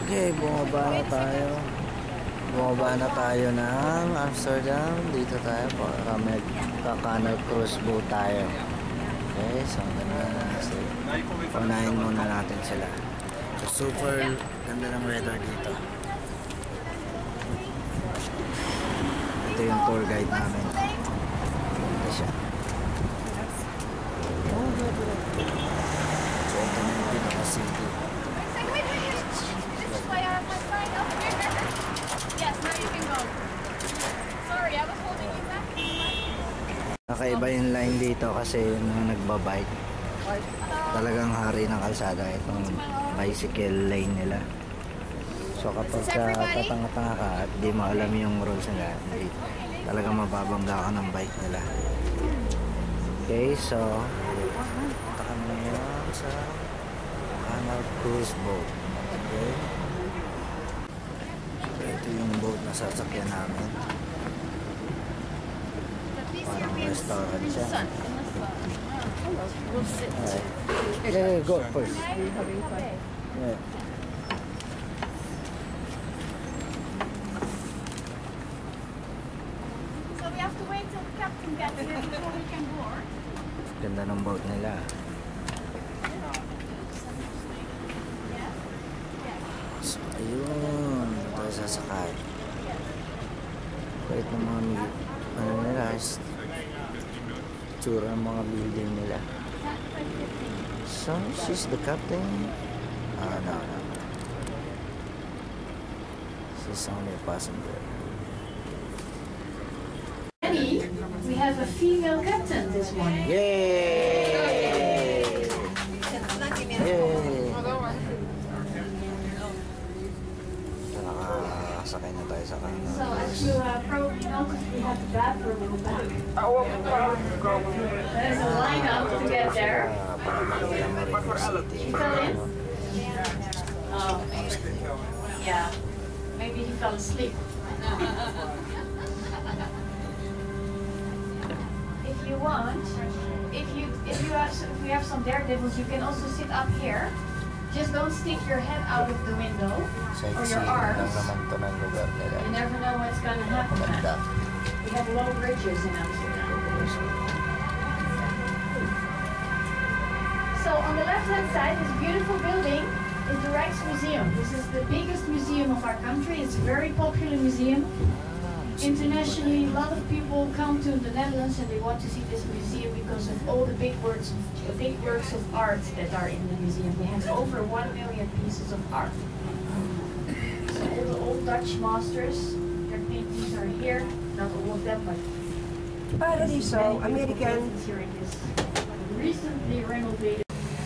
Okay, bumaba na tayo ng Amsterdam. Dito tayo para magka-canal cruise boat tayo. Okay, so unahin muna natin sila. So, super ganda ng weather dito. Ito yung tour guide namin. Ito siya. So, ito na yung pinaka-city. Yes, now you can go. Sorry, I was holding you back. Nakaiba yung line dito kasi yung nagbabike. Talagang hari ng kalsada itong bicycle lane nila. So kapag tatanga-tanga ka at di mo alam yung rules nila, hindi, talagang mababangga ka ng bike nila. Okay, so punta kami ngayon sa Canal Cruise Boat. Okay. Ito yung boat na sasakyan namin. Parang restaurant siya. Yeah, go first. Yeah. So we have to wait till the captain gets here before we can board. Ganda ng boat nila. So, ayun. Tayo sasakay. Kahit ng mga ano nila, tsura ng mga building nila. So, she's the captain? No. She's only a passenger. We have a female captain this morning. Yay! Yay! Nakasakay na tayo sa kanal. So as you probably noticed, we have the bathroom in the back. There's a lineup to get there. She fell in? Oh, yeah. Maybe he fell asleep. If you want, if we have some daredevils, you can also sit up here. Just don't stick your head out of the window or your arms. You never know what's going to happen. We have low bridges in Amsterdam. So on the left-hand side, this beautiful building is the Rijksmuseum. This is the biggest museum of our country. It's a very popular museum. Internationally, a lot of people come to the Netherlands and they want to see this museum because of all the big works of art that are in the museum. They have over 1 million pieces of art. So all the old Dutch masters, their paintings are here. Not all of them, but Paradiso, American. Here in this recently renovated.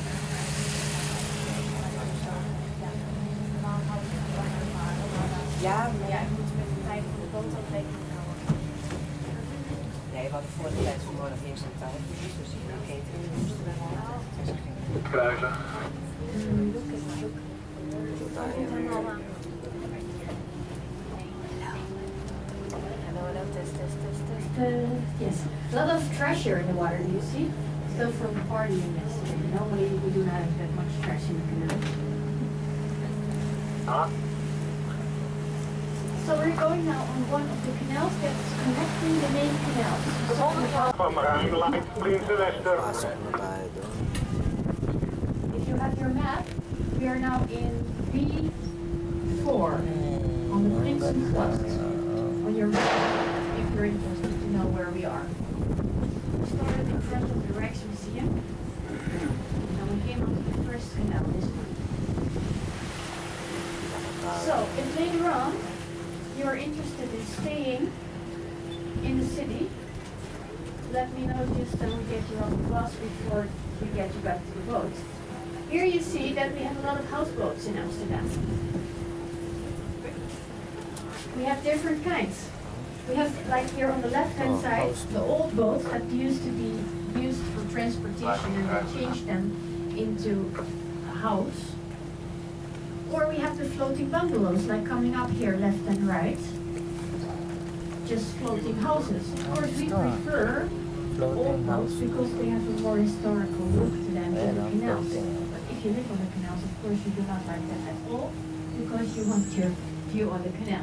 Ja, Ja, ik moet met de tijd van de boot ook rekening houden. nee, we hadden voor de tijd vanmorgen eerst een tijd, dus in de catering moesten we wel kruisen. Hello, test. Yes, a lot of trash here in the water. Do you see? Stuff from the party in this. Normally we do not have that much trash in the canal. So we're going now on one of the canals that's connecting the main canals. Van Marijn, Prinsen Esther. If you have your map, we are now in B4 on the Prinsengracht. On your map, if you're interested to know where we are. We started in front of the Rijksmuseum. And we came on the first canal, this one. So, if later on you are interested in staying in the city, let me know just and we'll get you on the bus before we get you back to the boat. Here you see that we have a lot of houseboats in Amsterdam. We have different kinds. We have, like here on the left-hand side, the old boats that used to be used for transportation and they changed them into a house. Or we have the floating bungalows, like coming up here left and right. Just floating houses. Of course, we prefer old boats because they have a more historical look to them than the canals. But if you live on the canals, of course, you do not like that at all because you want your view on the canal.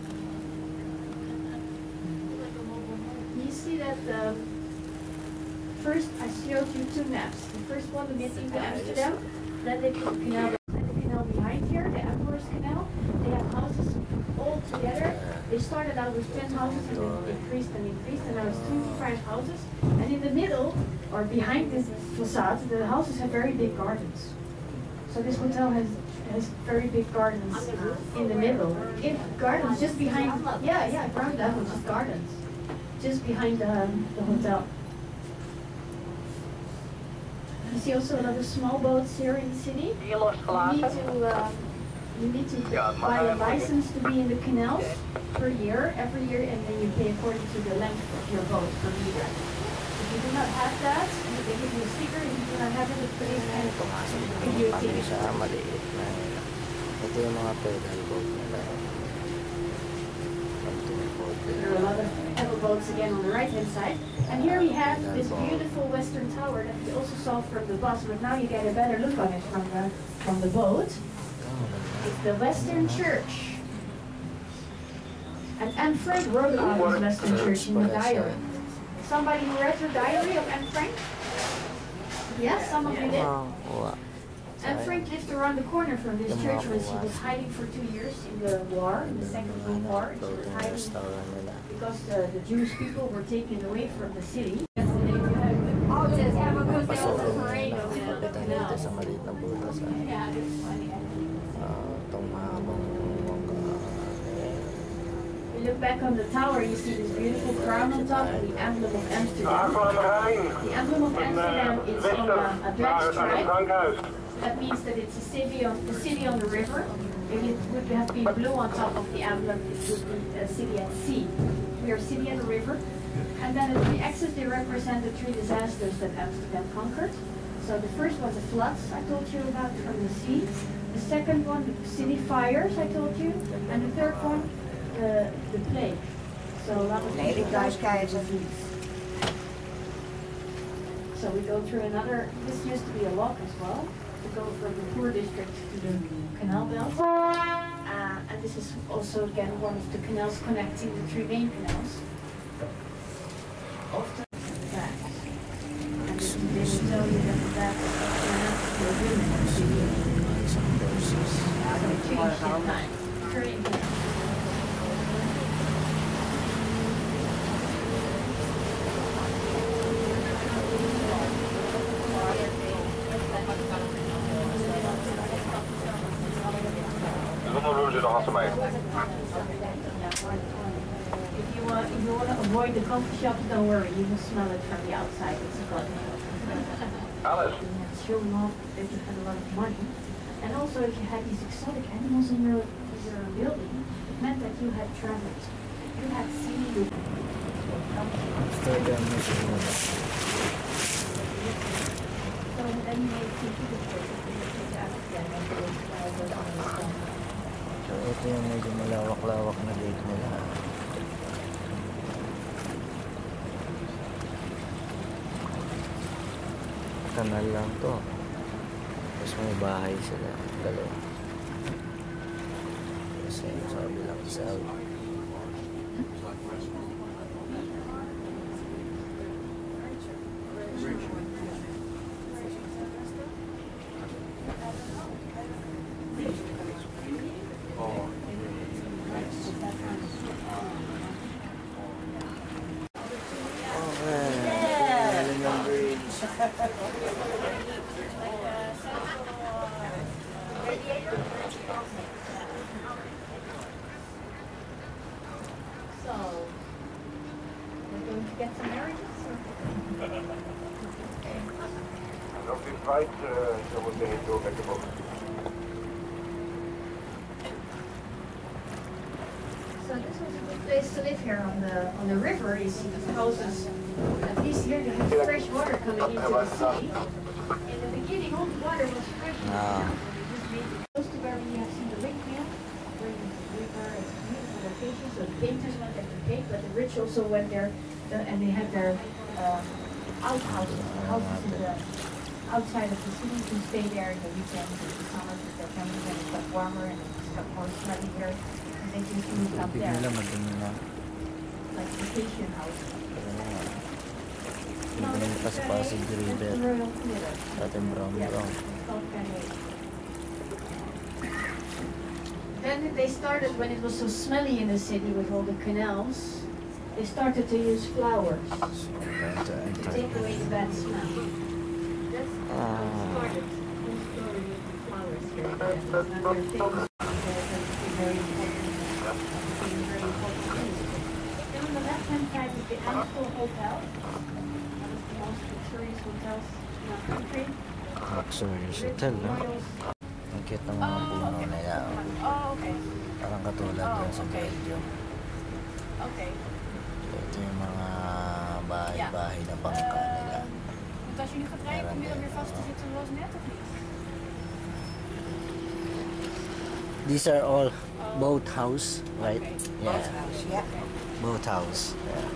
You see that first I showed you two maps. The first one getting to Amsterdam, then they put the canal behind here, the Emperor's Canal. They have houses all together. They started out with 10 houses and then increased, and now it's 25 houses. And in the middle, or behind this facade, the houses have very big gardens. So this hotel has very big gardens in the middle. Gardens just behind, ground level, just gardens. Just behind the hotel. You see also a lot of small boats here in the city. You need to buy a license to be in the canals every year, and then you pay according to the length of your boat per meter. If you do not have that, they give you a sticker. If you do not have it, the police can give you a ticket. Ito yung mga pedal boat nila. There are a lot of pedal boats again on the right hand side. And here we have this beautiful western tower that we also saw from the bus, but now you get a better look on it from the boat. It's the Western Church. And Anne Frank wrote about this Western Church in her diary. Somebody who read her diary of Anne Frank? Yes, some of you did. Anne Frank lived around the corner from this church when she was hiding for 2 years in the war, in the Second World War. She was hiding because the Jewish people were taken away from the city. You look back on the tower, you see this beautiful crown on top, the emblem of Amsterdam. The emblem of Amsterdam is on a black stripe. That means that it's a city on the river. If it would have been blue on top of the emblem, it would be a city at sea. We are a city on the river. And then at the axis, they represent the 3 disasters that Amsterdam conquered. So the first was the floods I told you about from the sea. The second one, the city fires I told you. And the third one, the plague. So a lot of people died from disease. So we go through another, this used to be a lock as well, to go from the poor district to the canal belt. And this is also again one of the canals connecting the 3 main canals. Often back. And they will tell you that the back for women in the city. So it changed in time. Very important. If you want to avoid the coffee shops, don't worry, you can smell it from the outside. It's good. Alice. It's showing off that you had a lot of money. And also if you had these exotic animals in your building, it meant that you had traveled. You had seen the So then you made two So ito yung medyo malawak-lawak na lake nila. Kanal lang to. Tapos may bahay sila. Dalawa. Kasi sabi lang sa So this was a good place to live here on the river. You see the houses. At least here you have fresh water coming into the city. In the beginning, all the water was fresh. Close to where we have seen the windmill, where the river is a beautiful location. So the painters went there to paint, but the rich also went there, and they had their outhouses, houses outside of the city. You can stay there in the weekends and the summers with their families when it's got warmer and it's got more smelly here. And they can commute up Tubig there, nila madumi na. like vacation house. Madumi pa sa Pasig It's River. the Royal Theater. Sa ating brown. It's called Fenway. Then they started, when it was so smelly in the city with all the canals, they started to use flowers to take away the bad smell. That's how it started. They started using flowers here. And they're famous because it's very important. Very important place. Then on the left-hand side is the Amstel Hotel. One of the most luxurious hotels in our country. Luxurious hotel, no? Ang cute ng mga puno nila. Oh, okay. Parang katulad dun sa Belgium. Okay. Ito yung mga bahay-bahay na bangka nila. Want als je nu gaat rijden, kom je dan weer vast te zitten zoals net of niet? These are all boat house, right? Yeah, Boothouse, ja. boat house. Yeah.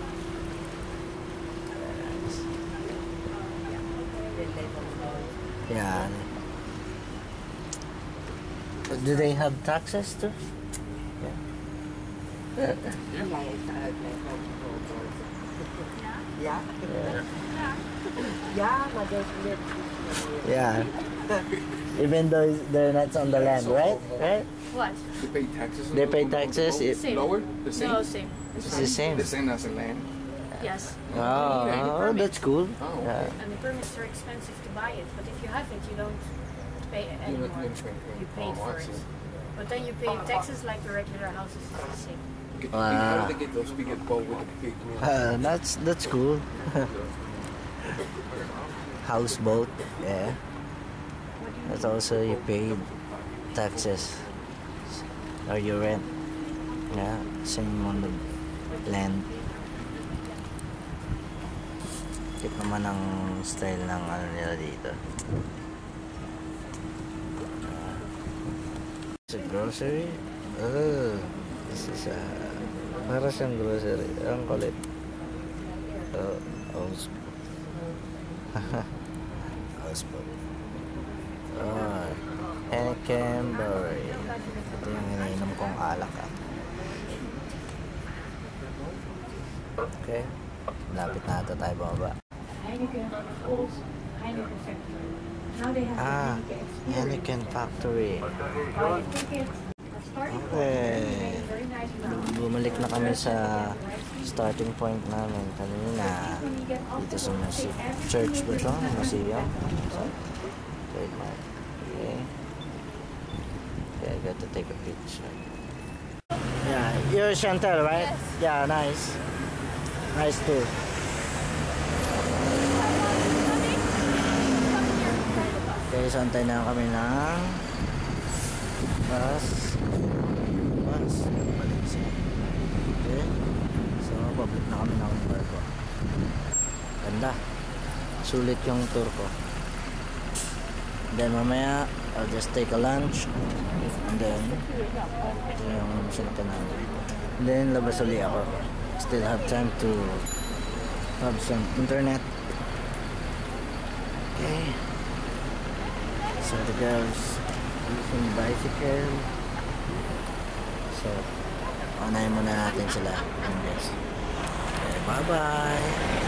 Yeah. Do they have taxes too? Yeah. Jij heeft de uitleg over Boothouse. Ja? Ja, maar deze net. Yeah. Even though they're not on the land, right? Right? What? They pay taxes. They pay taxes. Same. Lower? The same? No, same. It's the same. The same as the land. Yes. Oh, that's cool. Oh, okay. Yeah. And the permits are expensive to buy it, but if you have it, you don't pay it You don't anymore. pay. You paid Oh, for I it. see. But then you pay taxes like the regular houses is the same. How do they get those big boat with the big That's cool. Houseboat, yeah. That's also you pay taxes or you rent. Yeah, same on the land. Tip naman ang style ng ano nila dito. It's a grocery. Oh, this is a para siyang grocery. Ang kulit. Oh, houseboat. Oh, Heineken Brewery. Ito yung iniinom kong alak. Okay. Lapit na ito tayo bumaba. Heineken, old Heineken factory. Now they have the Heineken Factory. Buy a ticket. Starting point. Okay. Very nice round. Bumalik na kami sa starting point namin kanina. Dito sa church ba ito? Museum? Okay. Okay, I got to take a picture. Yeah, you're Chantel, right? Yes. Yeah, nice. Nice too. Okay, so antay na kami ng bus. Balik siya. Okay. So, pabalik na kami ng barko. Ganda. Sulit yung tour ko. Then mamaya, I'll just take a lunch. And then, ito yung sinta namin. And then, labas ulit ako. Still have time to have some internet. Okay. So the girls using bicycle. So, unahin muna natin sila. Okay, bye-bye!